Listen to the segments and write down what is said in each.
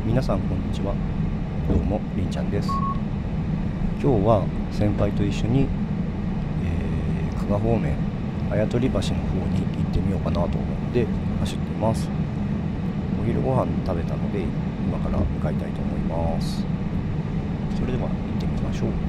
皆さんこんにちは。どうもりんちゃんです。今日は先輩と一緒に、加賀方面綾取橋の方に行ってみようかなと思って走っています。お昼ご飯食べたので今から向かいたいと思います。それでは行ってみましょう。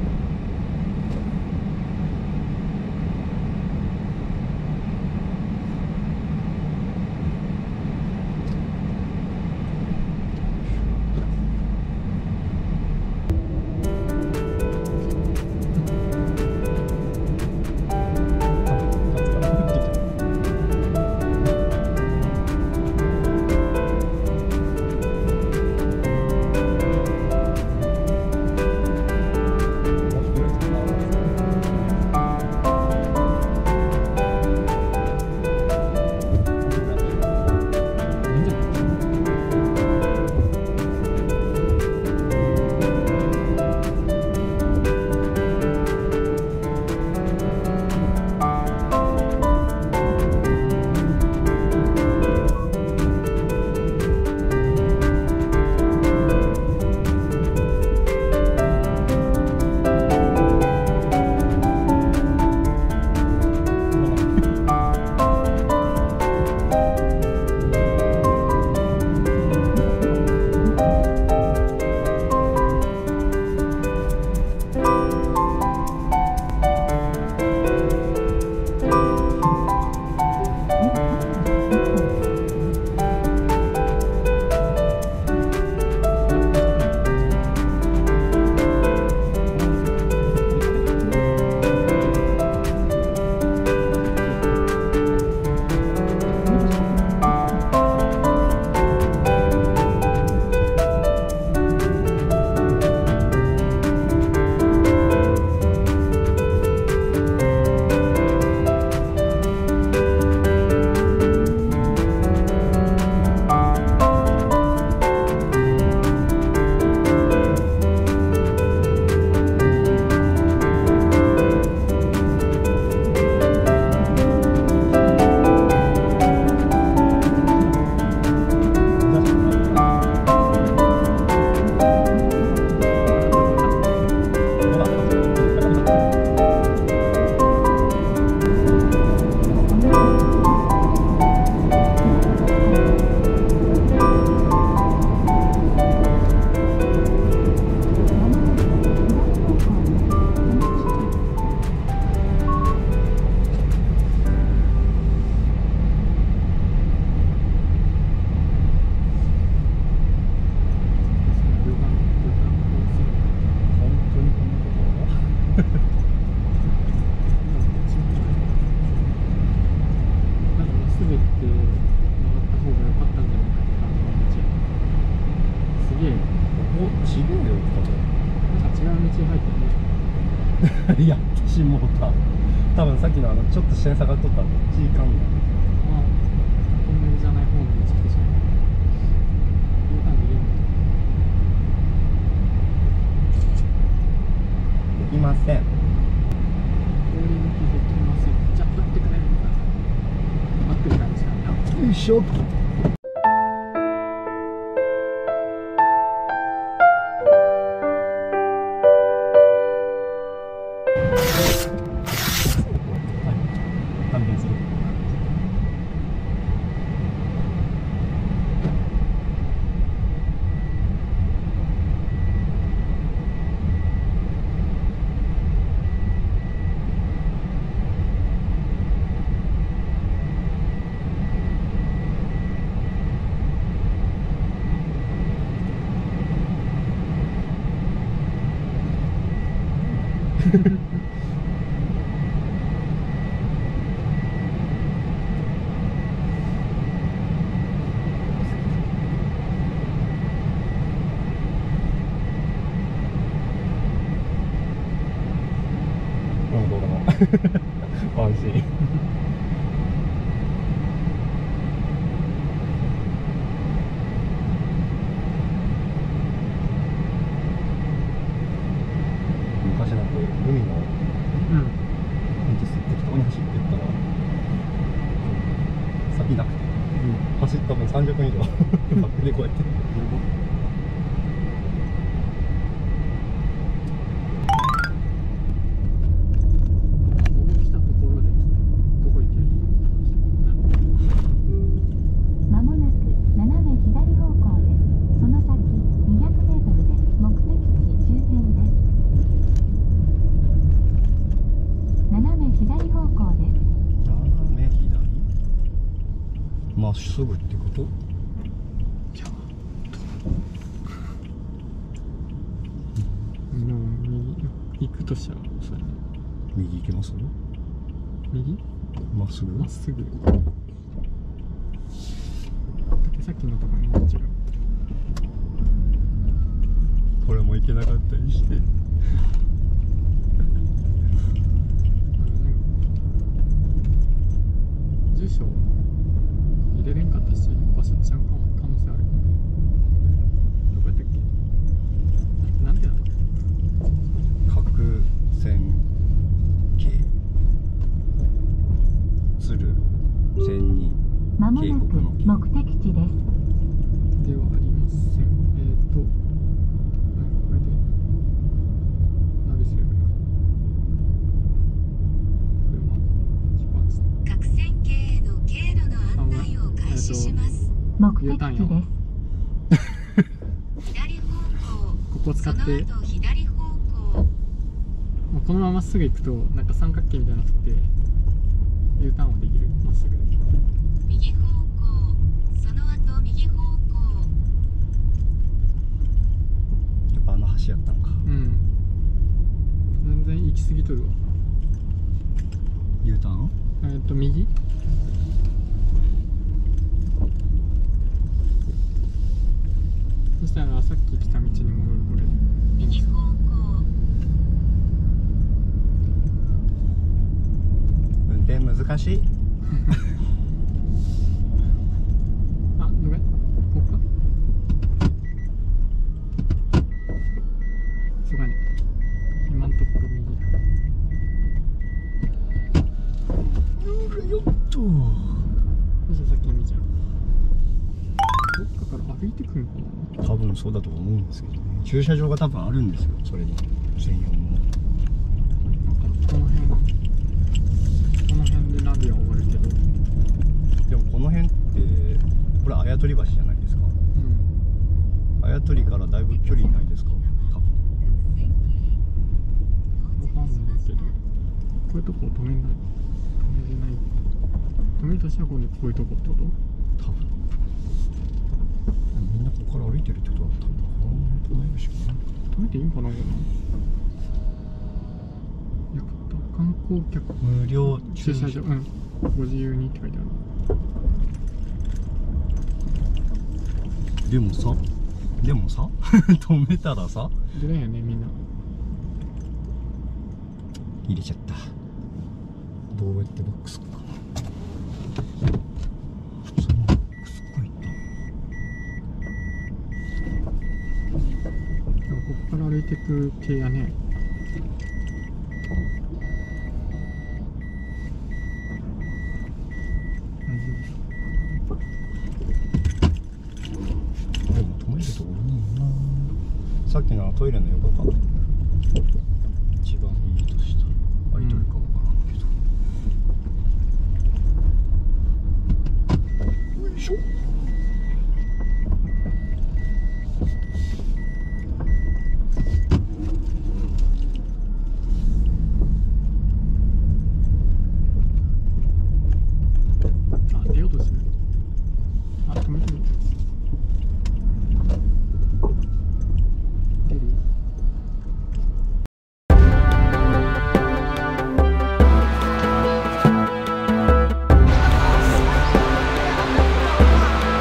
いや、私も多分さっきのちょっと視線下がっとったのちいかんみたいな。 トンネルじゃない方に移ってしまう。U ターンできるの？ できません。 通り抜きできません。じゃあ待ってくれるのかな。待ってくれるんですか。 よいしょ。動画のワンシーン。昔なんて海の道適当に走ってったら先なくて、走った分30分以上バックでこうやって。 すぐってこと？ いやでも右行くとしたらそれ右行けます？ 右まっすぐ？ まっすぐさっきのとこにも違う。 これも行けなかったりして住所入れれんかったし場所ちゃうかも可能性ある。どこやったっけ？なんてなの？ 角線形鶴線にまもなく目的地です。 ではありません。これでナビすればいいか。車出発。 各線形への経路の案内を開始します。 目的地です。 左方向。 ここを使ってその後左方向。 このまままっすぐ行くとなんか三角形みたいなのがあって U ターンはできる。まっすぐ右方向。その後右方向。 やっぱあの橋やったんか。 うん全然行き過ぎとるわ。 U ターン？ 右そしたらさっき来た道に戻る。これ右方向。 運転難しい。 あ、どれ？ここか？そうかね。今のところ右。 よっと。 そしたらさっきの道じゃん。どっかから歩いてくるのかな？ 多分そうだと思うんですけどね。駐車場が多分あるんですよ。それに専用の。 なんかこの辺でナビは終わるけど。 でもこの辺ってこれ綾取橋じゃないですか。綾取からだいぶ距離ないですか。多分。 わかんないけど、こういうとこ止めない。止めれない。止めるとしたら今度こういうとこってこと？ 多分。みんなここから歩いてるってことは多分この辺止めるしかない。 止めていいんかなこれ。観光客無料駐車場、ご自由にって書いてある。 でもさ止めたらさ出ないよねみんな。 入れちゃった。どうやってバックするかな。普通にバックすっごいでもここから歩いてく系やね。 でも止めるところにいいな。さっきのトイレの横か一番いいとしたら空いてるかわからんけど、よいしょ。 あ、出ようとしてる。あ、止めてる。出る。 右方向。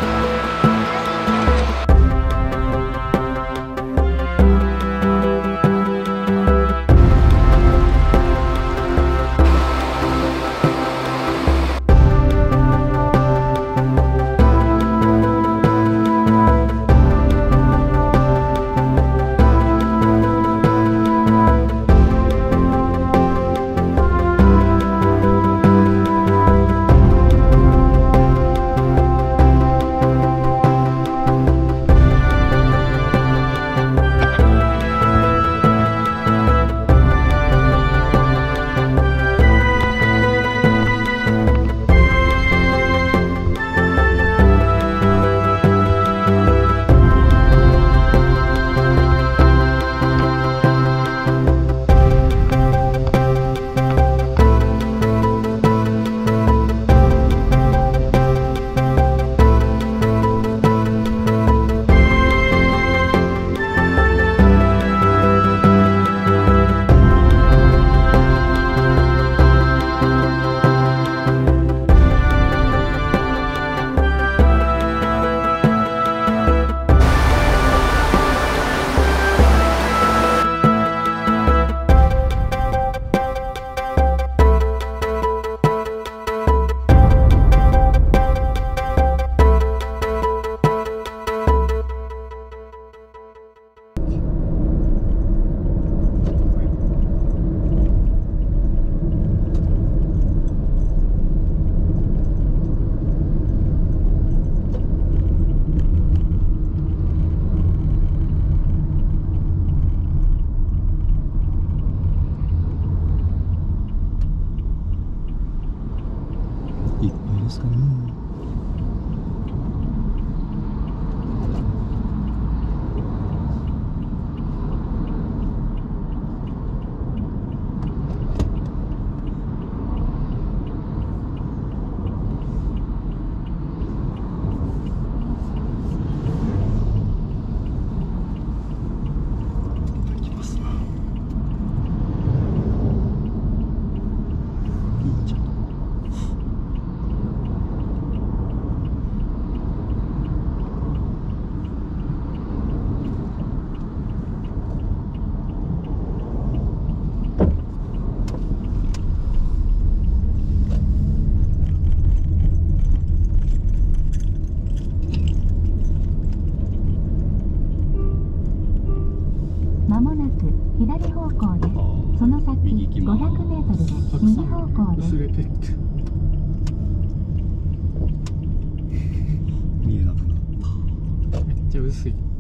れって見えなくなった。 めっちゃ薄い。